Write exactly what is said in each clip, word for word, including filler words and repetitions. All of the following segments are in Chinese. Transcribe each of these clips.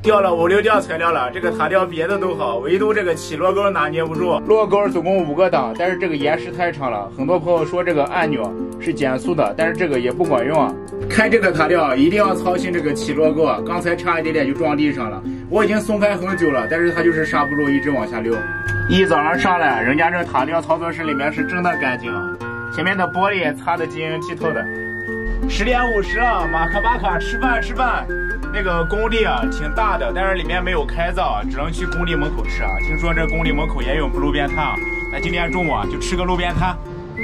调了五六吊材料了，这个塔吊别的都好，唯独这个起螺钩拿捏不住。螺钩总共五个档，但是这个延时太长了，很多朋友说这个按钮是减速的，但是这个也不管用啊。开这个塔吊一定要操心这个起螺钩啊，刚才差一点点就撞地上了，我已经松开很久了，但是它就是刹不住，一直往下溜。一早上上来，人家这塔吊操作室里面是真的干净啊，前面的玻璃擦的晶莹剔透的。十点五十啊，马克巴卡吃饭吃饭。那个工地啊挺大的，但是里面没有开灶，只能去工地门口吃啊。听说这工地门口也有路边摊啊，咱今天中午啊就吃个路边摊。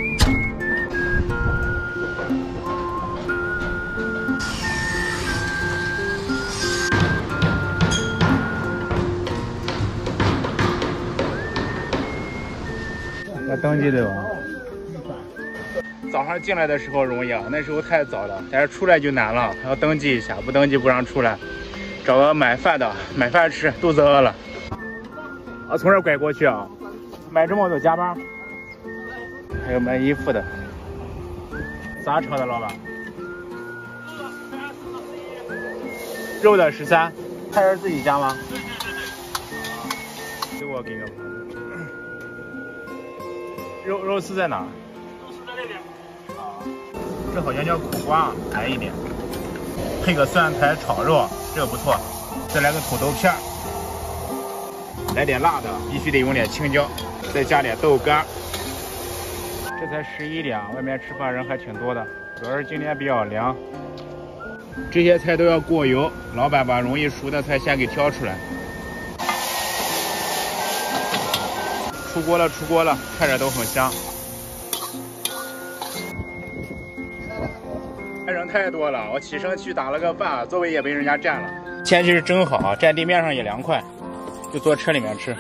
要登记对吧？早上进来的时候容易啊，那时候太早了，但是出来就难了，还要登记一下，不登记不让出来。找个买饭的，买饭吃，肚子饿了。啊，从这儿拐过去啊，买这么多加班。还有卖衣服的，啥车的老板？肉的十三，他是自己家吗？给我给个盘子。肉肉丝在哪？肉丝在那边。啊，这好像叫苦瓜，矮一点。配个蒜苔炒肉，这个不错。再来个土豆片，来点辣的，必须得用点青椒，再加点豆干。这才十一点，外面吃饭人还挺多的，主要是今天比较凉。这些菜都要过油，老板把容易熟的菜先给挑出来。出锅了，出锅了，看着都很香。人太多了，我起身去打了个饭，座位也被人家占了。天气是真好，站地面上也凉快，就坐车里面吃。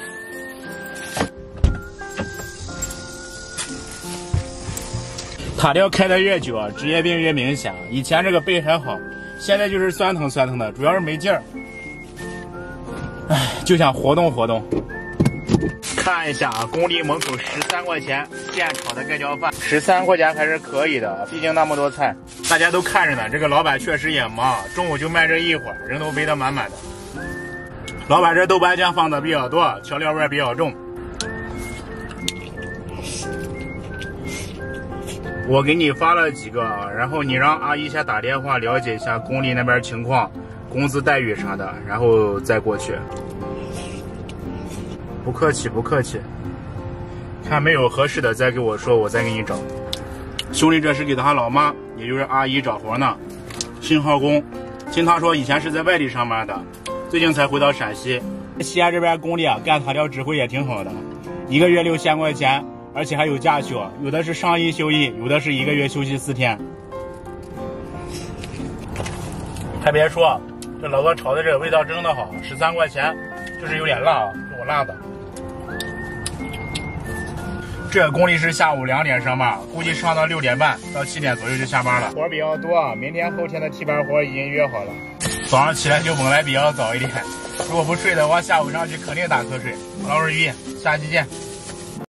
塔吊开的越久啊，职业病越明显。以前这个背还好，现在就是酸疼酸疼的，主要是没劲儿。唉，就想活动活动。看一下啊，工地门口十三块钱现炒的盖浇饭，十三块钱还是可以的，毕竟那么多菜，大家都看着呢。这个老板确实也忙，中午就卖这一会儿，人都围得满满的。老板这豆瓣酱放的比较多，调料味比较重。我给你发了几个，然后你让阿姨先打电话了解一下工地那边情况，工资待遇啥的，然后再过去。不客气，不客气。看没有合适的再给我说，我再给你找。兄弟，这是给他老妈，也就是阿姨找活呢。信号工，听他说以前是在外地上班的，最近才回到陕西。西安这边工地啊，干塔吊指挥也挺好的，一个月六千块钱，而且还有假休，有的是上一休一，有的是一个月休息四天。还别说，这老哥炒的这个味道真的好，十三块钱，就是有点辣，是我辣的。这个工地是下午两点上班，估计上到六点半到七点左右就下班了。活比较多，明天后天的替班活已经约好了。早上起来就本来比较早一点，如果不睡的话，下午上去肯定打瞌睡。劳日一，下期见。